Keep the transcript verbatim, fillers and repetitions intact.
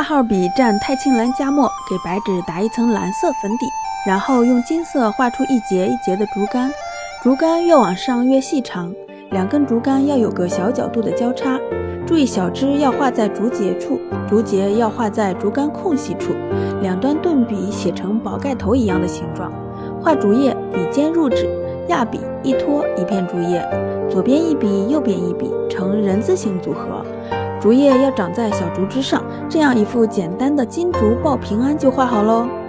二号笔蘸太青蓝加墨，给白纸打一层蓝色粉底，然后用金色画出一节一节的竹竿，竹竿越往上越细长，两根竹竿要有个小角度的交叉，注意小枝要画在竹节处，竹节要画在竹竿空隙处，两端顿笔写成宝盖头一样的形状。画竹叶，笔尖入纸，压笔一拖一片竹叶，左边一笔右边一笔，呈人字形组合。竹叶要长在小竹枝上，这样一幅简单的金竹报平安就画好喽。